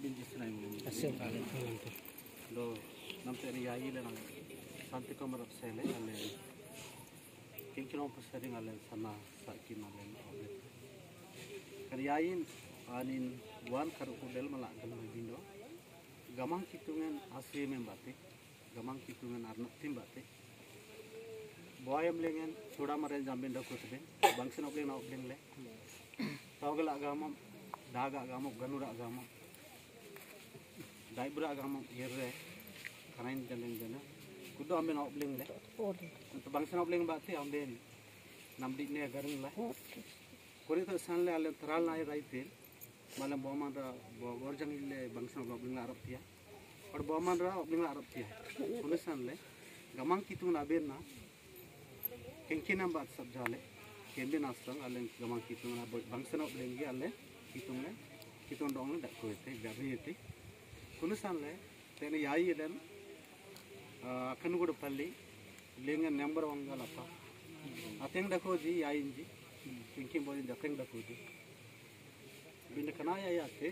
binjis na yung Asyik kali nanti. do namte ni yayi le nang santi ko marap sele ale kinkino pasering ale sana sakin ale ole kan yayin anin wan karu kudel malak kan bindo gamang kitungan asli membate gamang kitungan arnat timbate boyam lengen sudah marel jamben dak kutbe bangsen obleng na obleng le tawgal agamam daga agamam ganura agamam daibra agamam yerre kanain jalen jana kudo amben obleng le to bangsen obleng bate amben namdi ne gareng la kori to sanle ale taral na raite malam boman ra bogor jangile bangsen obleng la arab tia और बोमान रहा अपने में आरब किया पुलिस ने गमांग कितु ना बेर ना किंकी नाम बात सब जाले केंद्र नास्तांग आले गमांग कितु ना बंगसन अपलेंगे आले कितु डोंग ने डक कोई थे गरी ये थे पुलिस ने तेरे याई ये डन अकनुगुड़ पल्ली लेंगे नंबर वांगा लपा अतेंग डको जी याई जी किंकी बोली जतेंग डको जी बिन कना या थे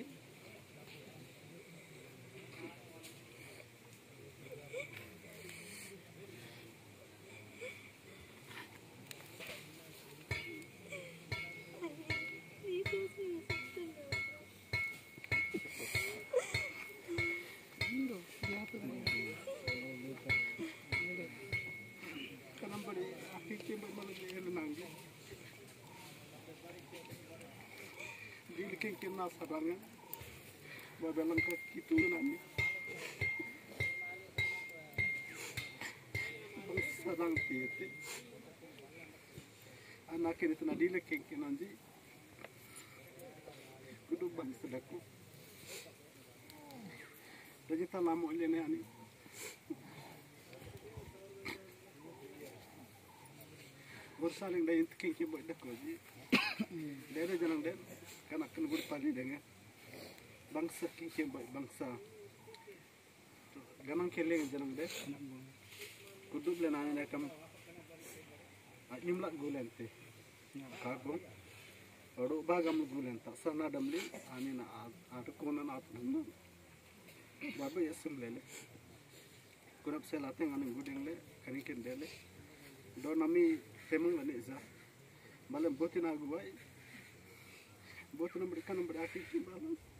Kena sarangan, babelang kitu nami, sarang tiete, anak ini tu nadi le kenanji, kudu bang sedaku, jadi tak lama oleh ni ani, bersaling dah inti kenki buat dak lagi, dari jangan der. Kan akan berpali dengan bangsa kiki bangsa ganang keleng janang deh kudu bela nani nakam nimlat gulen te kagum oru bagam gulen tak sana damli ani na adu kona na atna babe yesum lele kunap selate ngani gudeng le kaniken dele do nami temung lele za malam botina guai Buat nombor kan nombor akhir